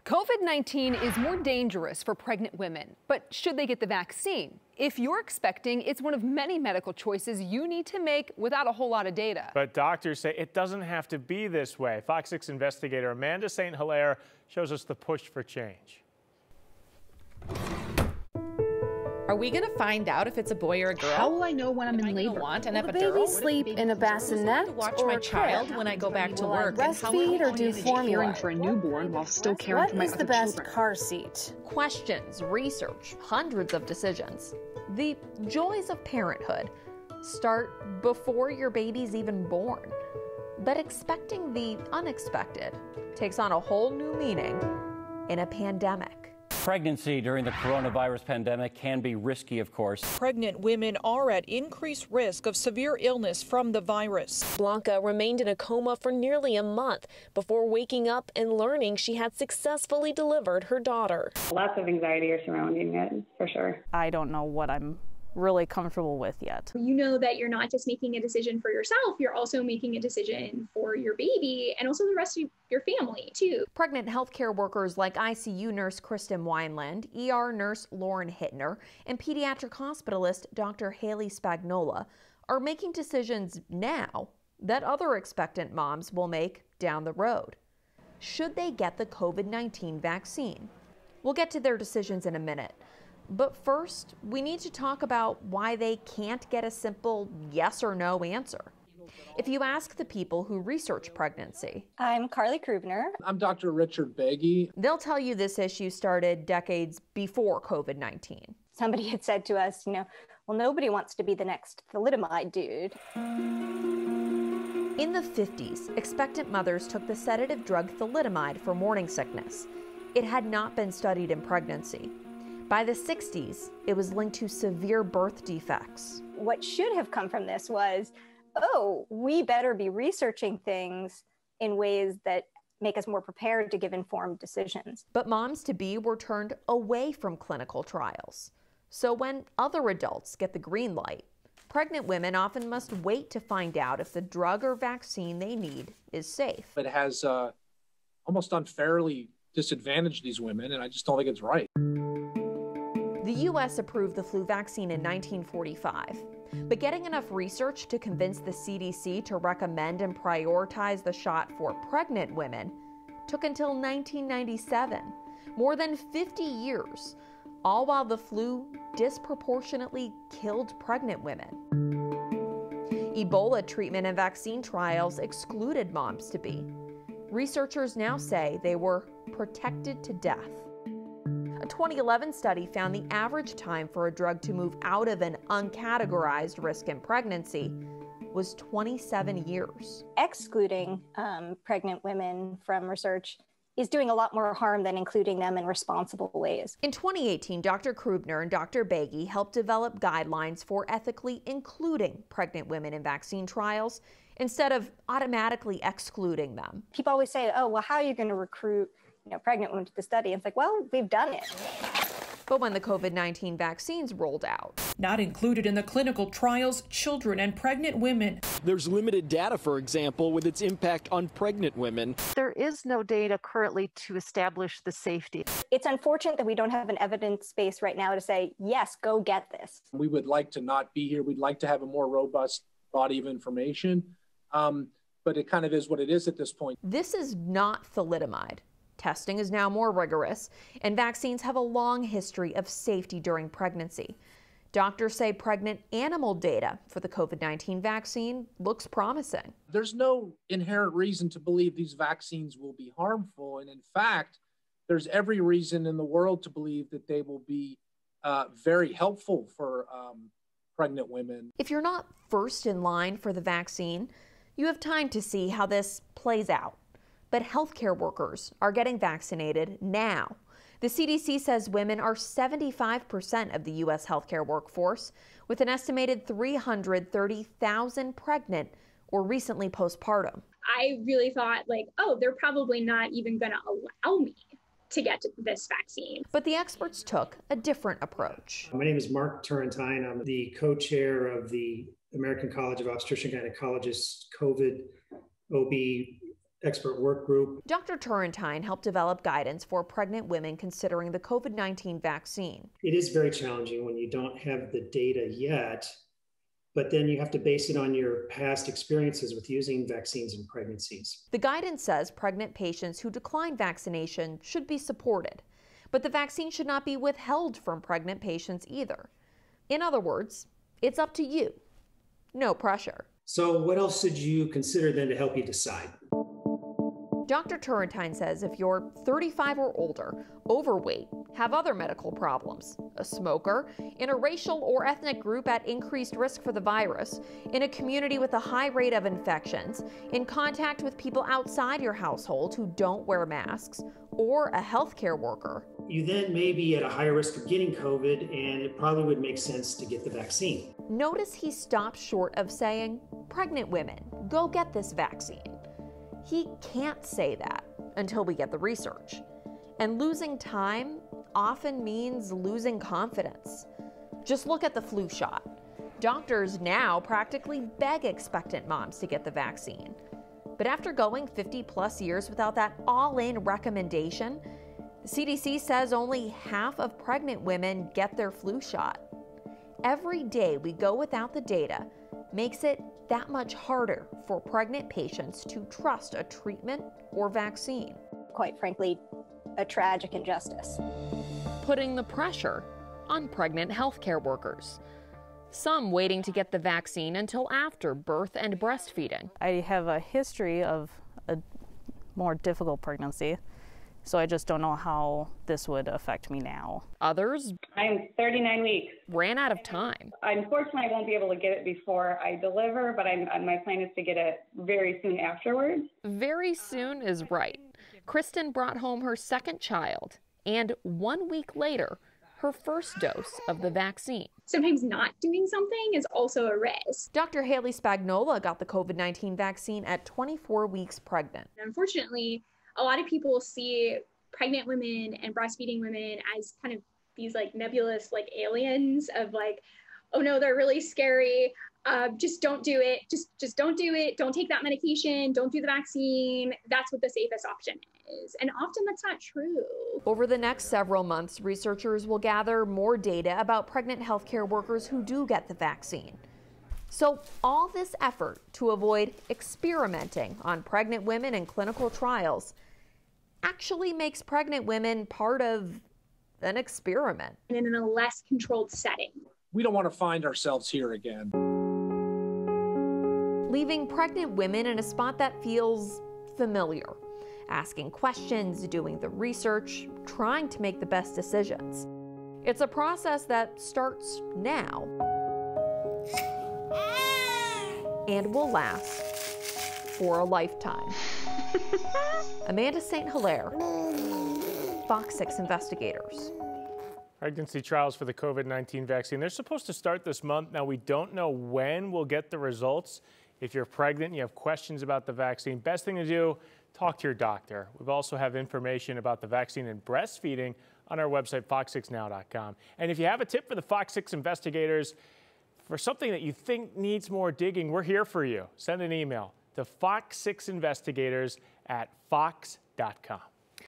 COVID-19 is more dangerous for pregnant women, but should they get the vaccine? If you're expecting, it's one of many medical choices you need to make without a whole lot of data. But doctors say it doesn't have to be this way. Fox 6 investigator Amanda St. Hilaire shows us the push for change. Are we going to find out if it's a boy or a girl? How will I know when I'm in labor? Want an Will the epidural? baby sleep in a bassinet Watch or my a child crib? when I go back to Will I work. breastfeed or do formula? Caring for a newborn while still caring What for my is the other best children. car seat? Questions, research, hundreds of decisions. The joys of parenthood start before your baby's even born. But expecting the unexpected takes on a whole new meaning in a pandemic. Pregnancy during the coronavirus pandemic can be risky, of course. Pregnant women are at increased risk of severe illness from the virus. Blanca remained in a coma for nearly a month before waking up and learning she had successfully delivered her daughter. Lots of anxiety surrounding it, for sure. I don't know what I'm really comfortable with yet. You know that you're not just making a decision for yourself, you're also making a decision for your baby and also the rest of your family too. Pregnant healthcare workers like ICU nurse Kristen Wineland, ER nurse Lauren Hittner, and pediatric hospitalist Dr. Haley Spagnola are making decisions now that other expectant moms will make down the road. Should they get the COVID-19 vaccine? We'll get to their decisions in a minute. But first, we need to talk about why they can't get a simple yes or no answer. If you ask the people who research pregnancy, I'm Carly Krubner. I'm Dr. Richard Beggy. They'll tell you this issue started decades before COVID-19. Somebody had said to us, well, nobody wants to be the next thalidomide dude. In the 50s, expectant mothers took the sedative drug thalidomide for morning sickness. It had not been studied in pregnancy. By the 60s, it was linked to severe birth defects. What should have come from this was, we better be researching things in ways that make us more prepared to give informed decisions. But moms-to-be were turned away from clinical trials. So when other adults get the green light, pregnant women often must wait to find out if the drug or vaccine they need is safe. It has almost unfairly disadvantaged these women, and I just don't think it's right. The U.S. approved the flu vaccine in 1945, but getting enough research to convince the CDC to recommend and prioritize the shot for pregnant women took until 1997, more than 50 years, all while the flu disproportionately killed pregnant women. Ebola treatment and vaccine trials excluded moms-to-be. Researchers now say they were protected to death. A 2011 study found the average time for a drug to move out of an uncategorized risk in pregnancy was 27 years. Excluding pregnant women from research is doing a lot more harm than including them in responsible ways. In 2018, Dr. Krubner and Dr. Beggy helped develop guidelines for ethically including pregnant women in vaccine trials instead of automatically excluding them. People always say, well, how are you going to recruit pregnant women to the study? And it's like, well, we've done it. But when the COVID-19 vaccines rolled out, not included in the clinical trials, children and pregnant women. There's limited data, for example, with its impact on pregnant women. There is no data currently to establish the safety. It's unfortunate that we don't have an evidence base right now to say, yes, go get this. We would like to not be here. We'd like to have a more robust body of information, but it kind of is what it is at this point. This is not thalidomide. Testing is now more rigorous, and vaccines have a long history of safety during pregnancy. Doctors say pregnant animal data for the COVID-19 vaccine looks promising. There's no inherent reason to believe these vaccines will be harmful, and in fact, there's every reason in the world to believe that they will be very helpful for pregnant women. If you're not first in line for the vaccine, you have time to see how this plays out. But healthcare workers are getting vaccinated now. The CDC says women are 75% of the U.S. healthcare workforce, with an estimated 330,000 pregnant or recently postpartum. I really thought they're probably not even going to allow me to get this vaccine. But the experts took a different approach. My name is Mark Turrentine. I'm the co-chair of the American College of Obstetrician Gynecologists COVID OB expert work group. Dr. Turrentine helped develop guidance for pregnant women considering the COVID-19 vaccine. It is very challenging when you don't have the data yet, but then you have to base it on your past experiences with using vaccines in pregnancies. The guidance says pregnant patients who decline vaccination should be supported, but the vaccine should not be withheld from pregnant patients either. In other words, it's up to you. No pressure. So what else should you consider then to help you decide? Dr. Turrentine says if you're 35 or older, overweight, have other medical problems, a smoker, in a racial or ethnic group at increased risk for the virus, in a community with a high rate of infections, in contact with people outside your household who don't wear masks, or a healthcare worker. You then may be at a higher risk of getting COVID, and it probably would make sense to get the vaccine. Notice he stopped short of saying, pregnant women, go get this vaccine. He can't say that until we get the research. And losing time often means losing confidence. Just look at the flu shot. Doctors now practically beg expectant moms to get the vaccine. But after going 50+ years without that all-in recommendation, the CDC says only half of pregnant women get their flu shot. Every day we go without the data makes it that much harder for pregnant patients to trust a treatment or vaccine. Quite frankly, a tragic injustice. Putting the pressure on pregnant healthcare workers. Some waiting to get the vaccine until after birth and breastfeeding. I have a history of a more difficult pregnancy, so I just don't know how this would affect me now. Others, I'm 39 weeks. Ran out of time. Unfortunately, I won't be able to get it before I deliver, but my plan is to get it very soon afterwards. Very soon is right. Kristen brought home her second child, and 1 week later, her first dose of the vaccine. Sometimes not doing something is also a risk. Dr. Haley Spagnola got the COVID-19 vaccine at 24 weeks pregnant. Unfortunately, a lot of people see pregnant women and breastfeeding women as kind of these like nebulous like aliens of like, oh no, they're really scary. Just don't do it. Just don't do it. Don't take that medication. Don't do the vaccine. That's what the safest option is. And often that's not true. Over the next several months, researchers will gather more data about pregnant healthcare workers who do get the vaccine. So all this effort to avoid experimenting on pregnant women in clinical trials actually makes pregnant women part of an experiment. And in a less controlled setting. We don't want to find ourselves here again. Leaving pregnant women in a spot that feels familiar. Asking questions, doing the research, trying to make the best decisions. It's a process that starts now and will last for a lifetime. Amanda St. Hilaire, Fox 6 Investigators. Pregnancy trials for the COVID-19 vaccine, they're supposed to start this month. Now, we don't know when we'll get the results. If you're pregnant and you have questions about the vaccine, best thing to do, talk to your doctor. We also have information about the vaccine and breastfeeding on our website, fox6now.com. And if you have a tip for the Fox 6 investigators for something that you think needs more digging, we're here for you. Send an email to fox6investigators@fox.com.